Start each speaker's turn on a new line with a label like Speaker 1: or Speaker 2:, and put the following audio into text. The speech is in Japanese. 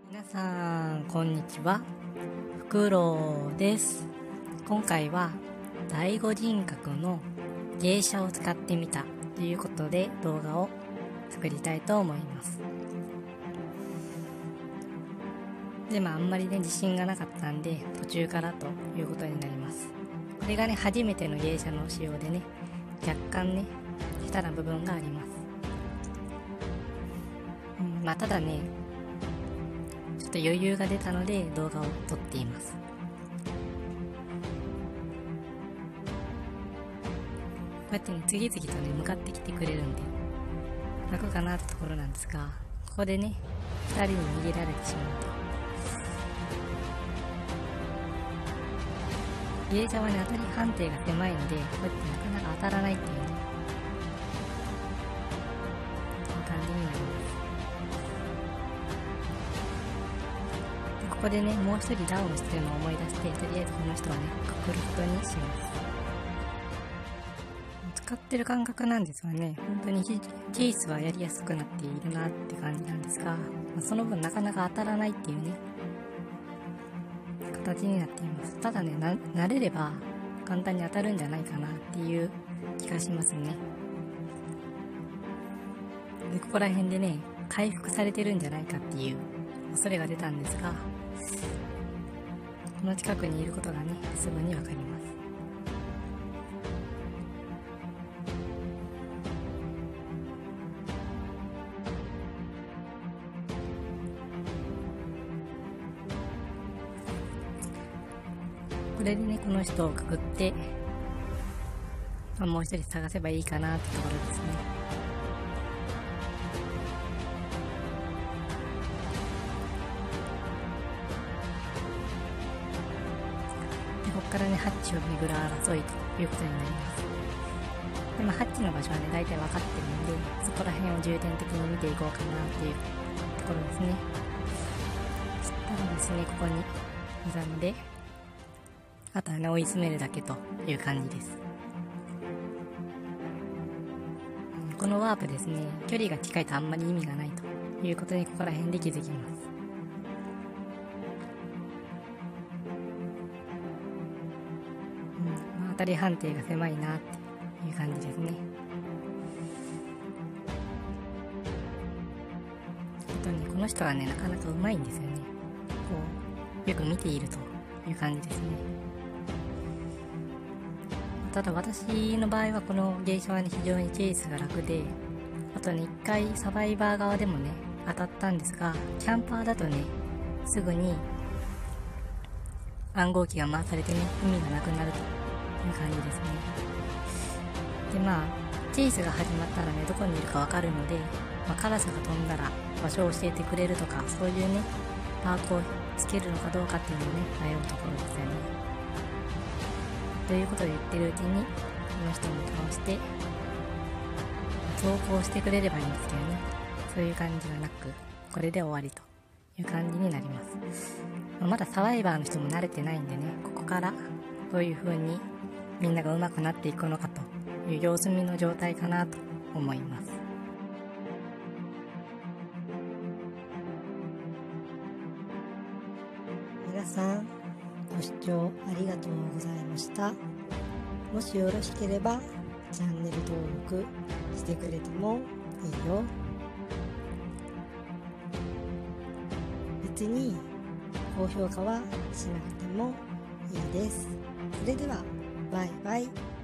Speaker 1: 皆さんこんにちは、フクロウです。今回は第五人格の芸者を使ってみたということで動画を作りたいと思います。であんまり自信がなかったんで途中からということになります。これが初めての芸者の仕様で若干下手な部分があります。ただちょっと余裕が出たので動画を撮っています。こうやって次々と向かってきてくれるんで楽かなってところなんですが、ここで2人に逃げられてしまうと、芸者は当たり判定が狭いので、こうやってなかなか当たらないっていう感じになります。ここでもう一人ダウンしてるのを思い出して、とりあえずこの人はくくることにします。使ってる感覚なんですが本当にチェイスはやりやすくなっているなって感じなんですが、その分なかなか当たらないっていう形になっています。ただ慣れれば簡単に当たるんじゃないかなっていう気がしますね。でここら辺で回復されてるんじゃないかっていう恐れが出たんですが、この近くにいることがすぐにわかります。これでこの人をくくって、もう一人探せばいいかなってところですね。ここからハッチを巡る争いということになります。でハッチの場所は大体分かってるので、そこら辺を重点的に見ていこうかなっていうところですね。そしたらここにいたので、あとは追い詰めるだけという感じです。このワープ距離が近いとあんまり意味がないということにここら辺で気づきます。当たり判定が狭いなっていう感じですね。あとこの人はなかなかうまいんですよね。よく見ているという感じですね。ただ私の場合はこの芸者は非常にチェイスが楽で、あと一回サバイバー側でも当たったんですが、キャンパーだとすぐに暗号機が回されて意味がなくなるという感じですね。でチェイスが始まったらどこにいるかわかるので、カラスが飛んだら場所を教えてくれるとか、そういうマークをつけるのかどうかっていうのを迷うところですよね。ということを言ってるうちにこの人も倒して投稿してくれればいいんですけどそういう感じがなく、これで終わりという感じになります。まだサバイバーの人も慣れてないんでここからどういう風にみんなが上手くなっていくのかという様子見の状態かなと思います。
Speaker 2: 皆さんご視聴ありがとうございました。もしよろしければチャンネル登録してくれてもいいよ。別に高評価はしなくてもいいです。それではバイバイ。